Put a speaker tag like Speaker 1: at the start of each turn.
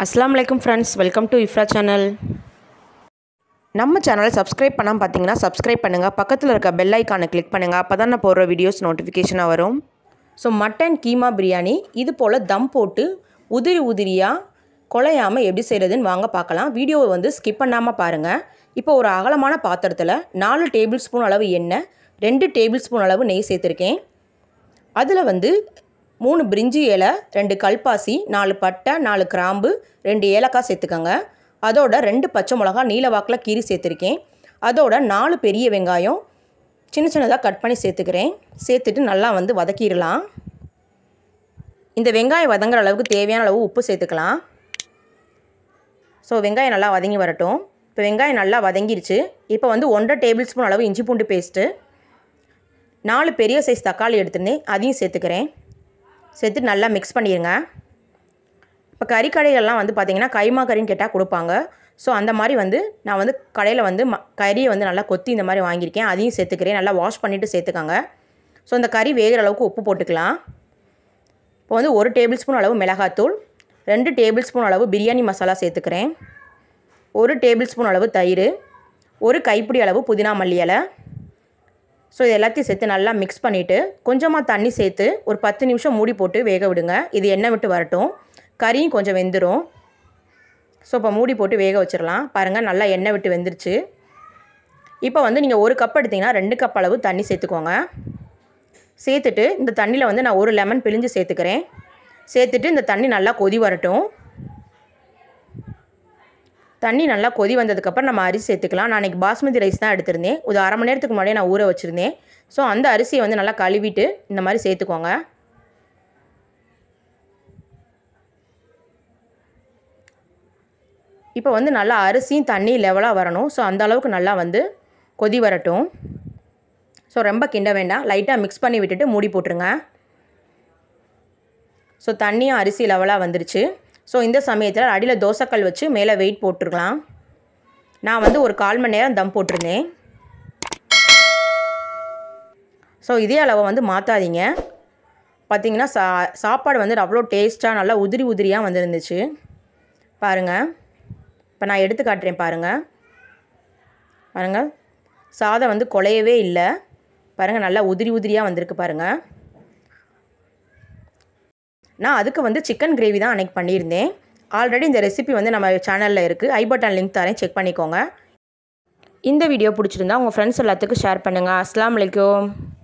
Speaker 1: Assalamu alaikum friends, welcome to Ifra channel. நம்ம சேனலை subscribe பண்ணாம பார்த்தீங்கன்னா சப்ஸ்கிரைப் பண்ணுங்க, பக்கத்துல இருக்க பெல் ஐகானை கிளிக் பண்ணுங்க, அப்பதான் நான் போடுற வீடியோஸ் நோட்டிஃபிகேஷனா வரும். ஸோ மட்டன் கீமா பிரியாணி இது போல் தம் போட்டு உதிரி உதிரியாக குழையாமல் எப்படி செய்கிறதுன்னு வாங்க பார்க்கலாம். வீடியோவை வந்து ஸ்கிப் பண்ணாமல் பாருங்கள். இப்போ ஒரு அகலமான பாத்திரத்தில் 4 டேபிள் ஸ்பூன் அளவு எண்ணெய், 2 டேபிள் ஸ்பூன் அளவு நெய் சேர்த்துருக்கேன். அதில் வந்து 3 பிரிஞ்சி இலை, 2 கல்பாசி, 4 பட்டை, 4 கிராம்பு, 2 ஏலக்காய் சேர்த்துக்கோங்க. அதோட 2 பச்சை மிளகா நீல வாக்கில் கீரி சேர்த்துருக்கேன். அதோட 4 பெரிய வெங்காயம் சின்ன சின்னதாக கட் பண்ணி சேர்த்துக்கிறேன். சேர்த்துட்டு நல்லா வந்து வதக்கிடலாம். இந்த வெங்காயம் வதங்குற அளவுக்கு தேவையான அளவு உப்பு சேர்த்துக்கலாம். ஸோ வெங்காயம் நல்லா வதங்கி வரட்டும். இப்போ வெங்காயம் நல்லா வதங்கிருச்சு. இப்போ வந்து 1.5 டேபிள் ஸ்பூன் அளவு இஞ்சி பூண்டு பேஸ்ட்டு, 4 பெரிய சைஸ் தக்காளி எடுத்துருந்தேன், அதையும் சேர்த்துக்கிறேன். சேர்த்துட்டு நல்லா மிக்ஸ் பண்ணிடுங்க. இப்போ கறிக்கடைகள்லாம் வந்து பார்த்திங்கன்னா கைமா கறின்னு கேட்டால் கொடுப்பாங்க. ஸோ அந்த மாதிரி வந்து நான் வந்து கடையில் வந்து கறியை வந்து நல்லா கொத்தி இந்த மாதிரி வாங்கியிருக்கேன், அதையும் சேர்த்துக்கிறேன். நல்லா வாஷ் பண்ணிவிட்டு சேர்த்துக்கோங்க. ஸோ இந்த கறி வேகிற அளவுக்கு உப்பு போட்டுக்கலாம். இப்போ வந்து 1 டேபிள் ஸ்பூன் அளவு மிளகாத்தூள், 2 டேபிள் ஸ்பூன் அளவு பிரியாணி மசாலா சேர்த்துக்கிறேன், 1 டேபிள் ஸ்பூன் அளவு தயிர், 1 கைப்பிடி அளவு புதினா மல்லி இலை. ஸோ இது எல்லாத்தையும் சேர்த்து நல்லா மிக்ஸ் பண்ணிவிட்டு கொஞ்சமாக தண்ணி சேர்த்து ஒரு 10 நிமிஷம் மூடி போட்டு வேக விடுங்க. இது எண்ணெய் விட்டு வரட்டும், கறியும் கொஞ்சம் வெந்துடும். ஸோ இப்போ மூடி போட்டு வேக வச்சிடலாம். பாருங்கள் நல்லா எண்ணெய் விட்டு வெந்துருச்சு. இப்போ வந்து நீங்கள் 1 கப் எடுத்திங்கன்னா 2 கப் அளவு தண்ணி சேர்த்துக்கோங்க. சேர்த்துட்டு இந்த தண்ணியில் வந்து நான் 1 லெமன் பிழிஞ்சு சேர்த்துக்கிறேன். சேர்த்துட்டு இந்த தண்ணி நல்லா கொதி வரட்டும். தண்ணி நல்லா கொதி வந்ததுக்கப்புறம் நம்ம அரிசி சேர்த்துக்கலாம். நான் இன்றைக்கி பாஸ்மதி ரைஸ் தான் எடுத்திருந்தேன். ஒரு அரை மணி நேரத்துக்கு முன்னாடியே நான் ஊற வச்சுருந்தேன். ஸோ அந்த அரிசியை வந்து நல்லா கழுவிட்டு இந்த மாதிரி சேர்த்துக்கோங்க. இப்போ வந்து நல்லா அரிசியும் தண்ணி லெவலாக வரணும். ஸோ அந்த அளவுக்கு நல்லா வந்து கொதி வரட்டும். ஸோ ரொம்ப கிண்ட வேண்டாம், லைட்டாக மிக்ஸ் பண்ணி விட்டுட்டு மூடி போட்டுருங்க. ஸோ தண்ணியும் அரிசி லெவலாக வந்துருச்சு. ஸோ இந்த சமயத்தில் அடியில் தோசைக்கல் வச்சு மேலே வெயிட் போட்டுருக்கலாம். நான் வந்து ஒரு 1/4 மணி நேரம் தம் போட்டிருந்தேன். ஸோ இதே அளவை வந்து மாற்றாதீங்க. பார்த்திங்கன்னா சாப்பாடு வந்து அவ்வளோ டேஸ்ட்டாக நல்லா உதிரி உதிரியாக வந்துருந்துச்சு. பாருங்கள், இப்போ நான் எடுத்து காட்டுறேன். பாருங்கள் சாதம் வந்து குழையவே இல்லை. பாருங்கள் நல்லா உதிரி உதிரியாக வந்திருக்கு. பாருங்கள், நான் அதுக்கு வந்து சிக்கன் கிரேவி தான் அன்றைக்கி பண்ணியிருந்தேன். ஆல்ரெடி இந்த ரெசிபி வந்து நம்ம சேனலில் இருக்குது, ஐ பட்டன் லிங்க் தரேன், செக் பண்ணிக்கோங்க. இந்த வீடியோ பிடிச்சிருந்தா உங்கள் ஃப்ரெண்ட்ஸ் எல்லாத்துக்கும் ஷேர் பண்ணுங்கள். அஸ்ஸலாமு அலைக்கும்.